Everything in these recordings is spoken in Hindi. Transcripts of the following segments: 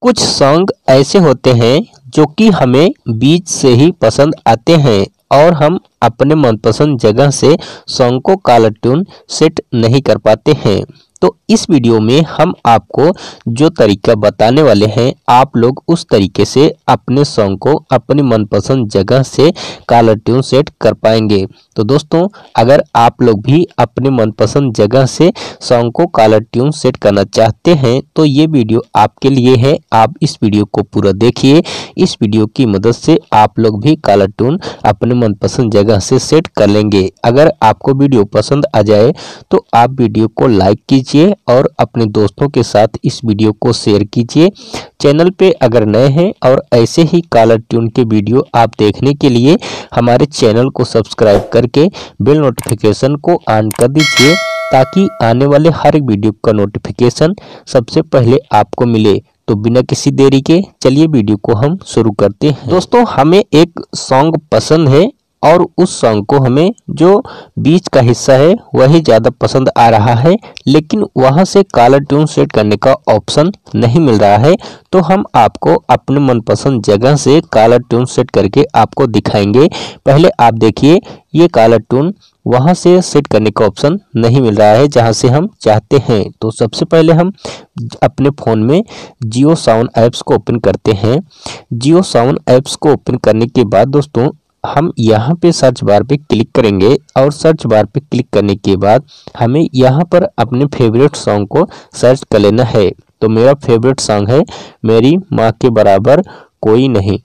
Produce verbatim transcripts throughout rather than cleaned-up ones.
कुछ सॉन्ग ऐसे होते हैं जो कि हमें बीच से ही पसंद आते हैं और हम अपने मनपसंद जगह से सॉन्ग को कॉलर ट्यून सेट नहीं कर पाते हैं। तो इस वीडियो में हम आपको जो तरीका बताने वाले हैं, आप लोग उस तरीके से अपने सॉन्ग को अपनी मनपसंद जगह से कॉलर ट्यून सेट कर पाएंगे। तो दोस्तों, अगर आप लोग भी अपने मनपसंद जगह से सॉन्ग को कॉलर ट्यून सेट करना चाहते हैं तो ये वीडियो आपके लिए है। आप इस वीडियो को पूरा देखिए। इस वीडियो की मदद से आप लोग भी कॉलर ट्यून अपने मनपसंद जगह से सेट कर लेंगे। अगर आपको वीडियो पसंद आ जाए तो आप वीडियो को लाइक कीजिए और अपने दोस्तों के साथ इस वीडियो को शेयर कीजिए। चैनल पे अगर नए हैं और ऐसे ही कॉलर ट्यून के वीडियो आप देखने के लिए हमारे चैनल को सब्सक्राइब करके बेल नोटिफिकेशन को ऑन कर दीजिए, ताकि आने वाले हर एक वीडियो का नोटिफिकेशन सबसे पहले आपको मिले। तो बिना किसी देरी के चलिए वीडियो को हम शुरू करते हैं। दोस्तों, हमें एक सॉन्ग पसंद है और उस सॉन्ग को हमें जो बीच का हिस्सा है वही ज़्यादा पसंद आ रहा है, लेकिन वहां से कॉलर ट्यून सेट करने का ऑप्शन नहीं मिल रहा है। तो हम आपको अपने मनपसंद जगह से कॉलर ट्यून सेट करके आपको दिखाएंगे। पहले आप देखिए, ये कॉलर ट्यून वहां से सेट करने का ऑप्शन नहीं मिल रहा है जहां से हम चाहते हैं। तो सबसे पहले हम अपने फ़ोन में जियो सावन ऐप्स को ओपन करते हैं। जियो सावन ऐप्स को ओपन करने के बाद दोस्तों, हम यहाँ पे सर्च बार पे क्लिक करेंगे और सर्च बार पे क्लिक करने के बाद हमें यहाँ पर अपने फेवरेट सॉन्ग को सर्च कर लेना है। तो मेरा फेवरेट सॉन्ग है मेरी माँ के बराबर कोई नहीं।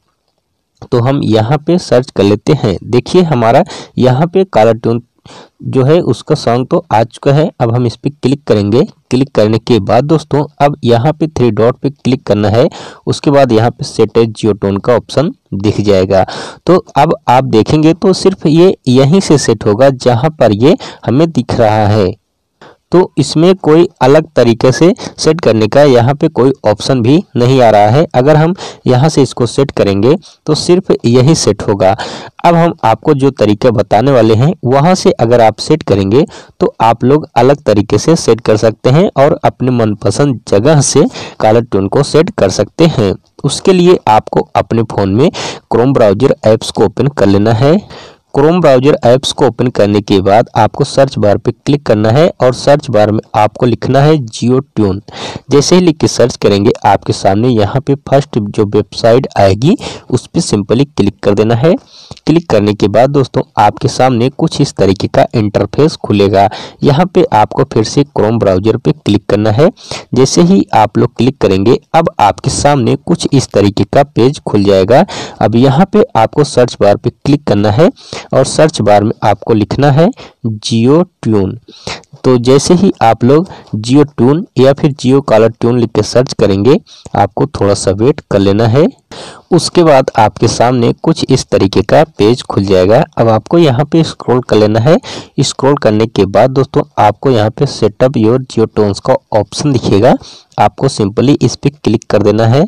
तो हम यहाँ पे सर्च कर लेते हैं। देखिए, हमारा यहाँ पे कॉलर ट्यून जो है उसका सॉन्ग तो आ चुका है। अब हम इस पे क्लिक करेंगे। क्लिक करने के बाद दोस्तों, अब यहाँ पे थ्री डॉट पे क्लिक करना है। उसके बाद यहाँ पे सेट एज जियो टोन का ऑप्शन दिख जाएगा। तो अब आप देखेंगे तो सिर्फ ये यहीं से सेट होगा जहाँ पर ये हमें दिख रहा है। तो इसमें कोई अलग तरीके से सेट करने का यहाँ पे कोई ऑप्शन भी नहीं आ रहा है। अगर हम यहाँ से इसको सेट करेंगे तो सिर्फ यही सेट होगा। अब हम आपको जो तरीका बताने वाले हैं वहाँ से अगर आप सेट करेंगे तो आप लोग अलग तरीके से सेट कर सकते हैं और अपने मनपसंद जगह से कॉलर ट्यून को सेट कर सकते हैं। उसके लिए आपको अपने फ़ोन में क्रोम ब्राउज़र ऐप्स को ओपन कर लेना है। क्रोम ब्राउज़र ऐप्स को ओपन करने के बाद आपको सर्च बार पे क्लिक करना है और सर्च बार में आपको लिखना है जियो ट्यून। जैसे ही लिख के सर्च करेंगे, आपके सामने यहाँ पे फर्स्ट जो वेबसाइट आएगी उस पर सिंपली क्लिक कर देना है। क्लिक करने के बाद दोस्तों, आपके सामने कुछ इस तरीके का इंटरफेस खुलेगा। यहाँ पे आपको फिर से क्रोम ब्राउज़र पे क्लिक करना है। जैसे ही आप लोग क्लिक करेंगे, अब आपके सामने कुछ इस तरीके का पेज खुल जाएगा। अब यहाँ पे आपको सर्च बार पे क्लिक करना है और सर्च बार में आपको लिखना है जियो ट्यून। तो जैसे ही आप लोग जियो ट्यून या फिर जियो कॉलर ट्यून लिख के सर्च करेंगे, आपको थोड़ा सा वेट कर लेना है। उसके बाद आपके सामने कुछ इस तरीके का पेज खुल जाएगा। अब आपको यहाँ पे स्क्रॉल कर लेना है। स्क्रॉल करने के बाद दोस्तों, आपको यहाँ पे सेटअप योर जियो टोन्स का ऑप्शन दिखेगा। आपको सिंपली इस पर क्लिक कर देना है।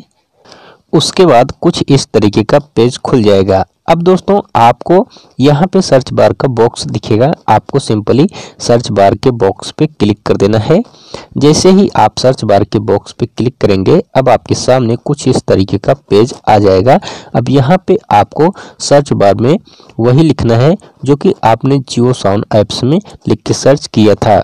उसके बाद कुछ इस तरीके का पेज खुल जाएगा। अब दोस्तों, आपको यहाँ पे सर्च बार का बॉक्स दिखेगा। आपको सिंपली सर्च बार के बॉक्स पे क्लिक कर देना है। जैसे ही आप सर्च बार के बॉक्स पे क्लिक करेंगे, अब आपके सामने कुछ इस तरीके का पेज आ जाएगा। अब यहाँ पे आपको सर्च बार में वही लिखना है जो कि आपने जियो सावन ऐप्स में लिख के सर्च किया था।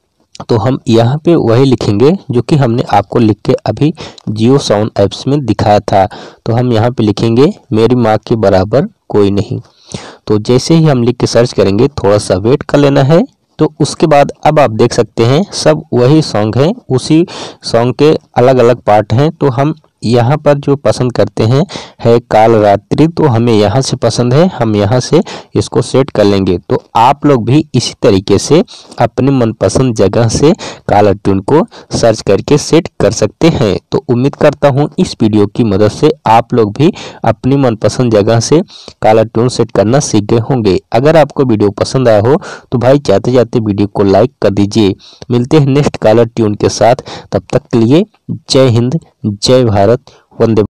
तो हम यहाँ पे वही लिखेंगे जो कि हमने आपको लिख के अभी जियो सावन ऐप्स में दिखाया था। तो हम यहाँ पे लिखेंगे मेरी माँ के बराबर कोई नहीं। तो जैसे ही हम लिख के सर्च करेंगे, थोड़ा सा वेट कर लेना है। तो उसके बाद अब आप देख सकते हैं सब वही सॉन्ग है, उसी सॉन्ग के अलग अलग पार्ट हैं। तो हम यहाँ पर जो पसंद करते हैं है काल रात्रि, तो हमें यहाँ से पसंद है, हम यहाँ से इसको सेट कर लेंगे। तो आप लोग भी इसी तरीके से अपने मनपसंद जगह से कॉलर ट्यून को सर्च करके सेट कर सकते हैं। तो उम्मीद करता हूँ इस वीडियो की मदद से आप लोग भी अपनी मनपसंद जगह से कॉलर ट्यून सेट करना सीख गए होंगे। अगर आपको वीडियो पसंद आया हो तो भाई जाते जाते वीडियो को लाइक कर दीजिए। मिलते हैं नेक्स्ट कॉलर ट्यून के साथ, तब तक के लिए जय हिंद, जय भारत, वंदे।